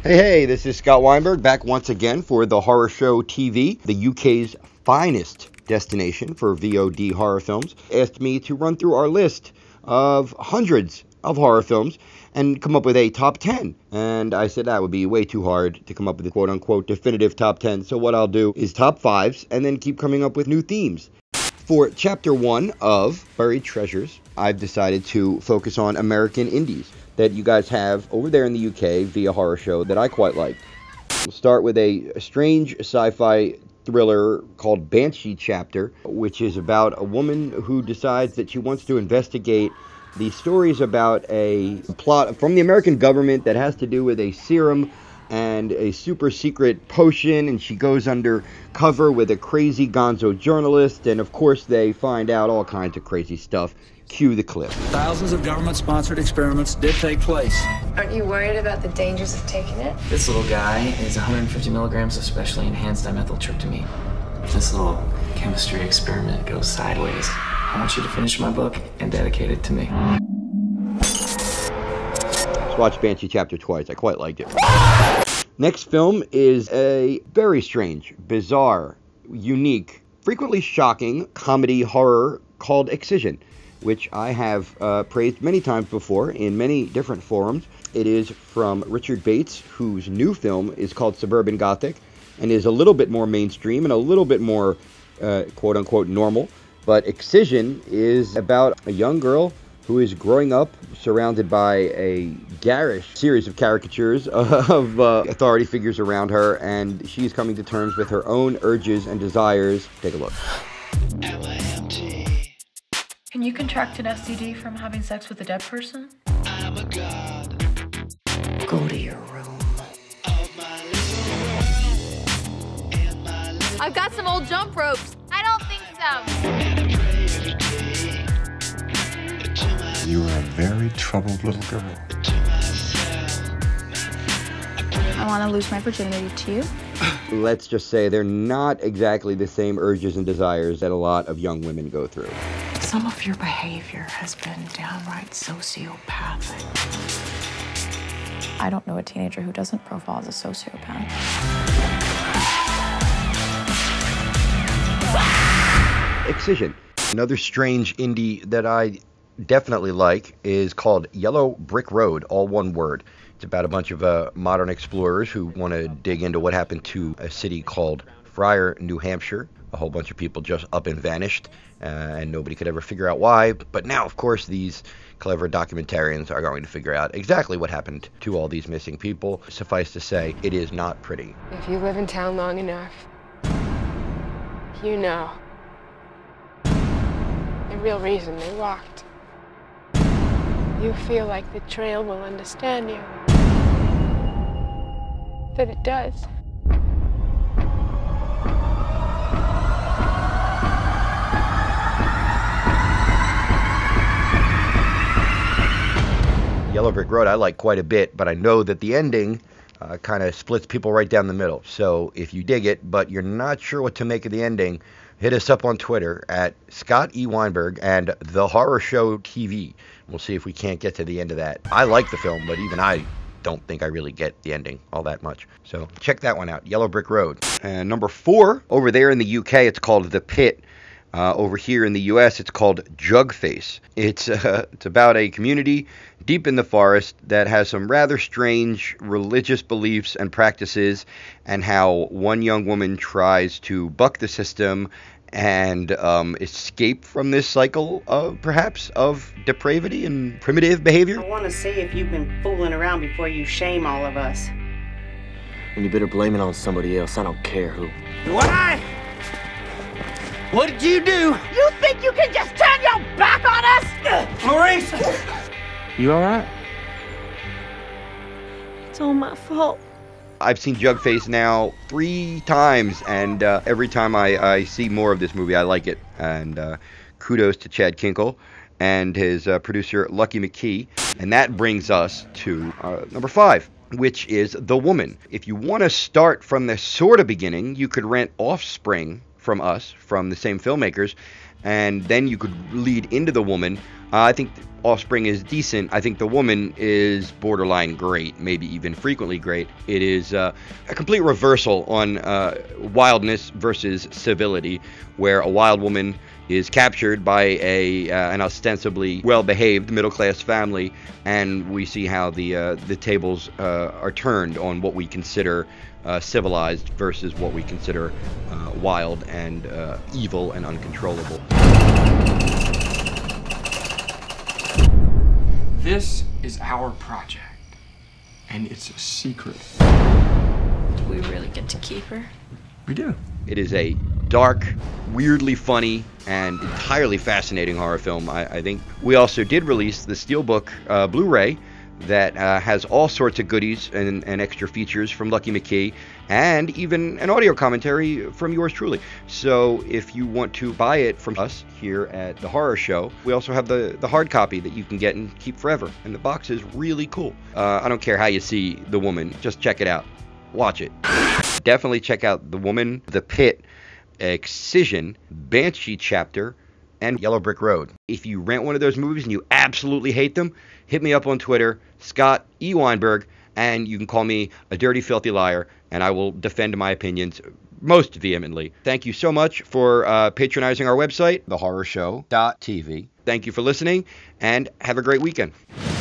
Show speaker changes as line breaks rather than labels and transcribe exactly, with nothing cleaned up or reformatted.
Hey, hey, this is Scott Weinberg back once again for The Horror Show T V, the U K's finest destination for V O D horror films. Asked me to run through our list of hundreds of horror films and come up with a top ten. And I said that would be way too hard to come up with a quote-unquote definitive top ten. So what I'll do is top fives and then keep coming up with new themes. For chapter one of Buried Treasures, I've decided to focus on American indies that you guys have over there in the U K via Horror Show that I quite liked. We'll start with a, a strange sci-fi thriller called Banshee Chapter, which is about a woman who decides that she wants to investigate the stories about a plot from the American government that has to do with a serum and a super secret potion, and she goes under cover with a crazy gonzo journalist, and of course they find out all kinds of crazy stuff. Cue the clip.
Thousands of government-sponsored experiments did take place.
Aren't you worried about the dangers of taking it?
This little guy is one hundred fifty milligrams of specially enhanced dimethyltryptamine. If this little chemistry experiment goes sideways, I want you to finish my book and dedicate it to me.
Let's watch Banshee Chapter twice. I quite liked it. Next film is a very strange, bizarre, unique, frequently shocking comedy horror called Excision, which I have uh, praised many times before in many different forums. It is from Richard Bates, whose new film is called Suburban Gothic, and is a little bit more mainstream and a little bit more uh, quote-unquote normal. But Excision is about a young girl who is growing up surrounded by a garish series of caricatures of uh, authority figures around her, and she's coming to terms with her own urges and desires. Take a look.
Can you contract an S T D from having sex with a dead person?
I'm a god.
Go to your room.
I've got some old jump ropes. I don't think so.
You are a very troubled little girl.
I want to lose my virginity to you.
Let's just say they're not exactly the same urges and desires that a lot of young women go through.
Some of your behavior has been downright sociopathic.
I don't know a teenager who doesn't profile as a sociopath.
Excision. Another strange indie that I definitely like is called Yellow Brick Road, all one word. It's about a bunch of uh, modern explorers who want to dig into what happened to a city called Fryer, New Hampshire. A whole bunch of people just up and vanished, uh, and nobody could ever figure out why. But now, of course, these clever documentarians are going to figure out exactly what happened to all these missing people. Suffice to say, it is not pretty.
If you live in town long enough, you know the real reason they walked. You feel like the trail will understand you. That it does.
Yellow Brick Road I like quite a bit, but I know that the ending uh, kind of splits people right down the middle. So if you dig it, but you're not sure what to make of the ending, hit us up on Twitter at Scott E. Weinberg and The Horror Show T V. We'll see if we can't get to the end of that. I like the film, but even I don't think I really get the ending all that much. So check that one out, Yellow Brick Road. And number four, over there in the U K, it's called The Pit. Uh, over here in the U S, it's called Jugface. It's uh, it's about a community deep in the forest that has some rather strange religious beliefs and practices, and how one young woman tries to buck the system and um, escape from this cycle of, perhaps, of depravity and primitive behavior.
I want to see if you've been fooling around before you shame all of us.
And you better blame it on somebody else. I don't care who.
Why? What did you do? You think you can just turn your back on us? Maurice!
You all right?
It's all my fault.
I've seen Jugface now three times, and uh, every time I, I see more of this movie, I like it. And uh, kudos to Chad Kinkle and his uh, producer, Lucky McKee. And that brings us to uh, number five, which is The Woman. If you want to start from the sort of beginning, you could rent Offspring from us, from the same filmmakers, and then you could lead into the woman. Uh, I think Offspring is decent. I think the woman is borderline great, maybe even frequently great. It is uh, a complete reversal on uh, wildness versus civility, where a wild woman is captured by a uh, an ostensibly well-behaved middle-class family, and we see how the uh, the tables uh, are turned on what we consider uh, civilized versus what we consider uh, wild and uh, evil and uncontrollable.
This is our project, and it's a secret.
Do we really get to keep her?
We do.
It is a dark, weirdly funny, and entirely fascinating horror film. I, I think we also did release the Steelbook uh, Blu-ray that uh, has all sorts of goodies and, and extra features from Lucky McKee, and even an audio commentary from yours truly. So if you want to buy it from us here at The Horror Show, we also have the, the hard copy that you can get and keep forever. And the box is really cool. Uh, I don't care how you see The Woman, just check it out. Watch it. Definitely check out The Woman, The Pit, Excision, Banshee Chapter, and Yellow Brick Road. If you rent one of those movies and you absolutely hate them, hit me up on Twitter, Scott E. Weinberg, and you can call me a dirty, filthy liar, and I will defend my opinions most vehemently. Thank you so much for uh, patronizing our website, the horror show dot t v. Thank you for listening, and have a great weekend.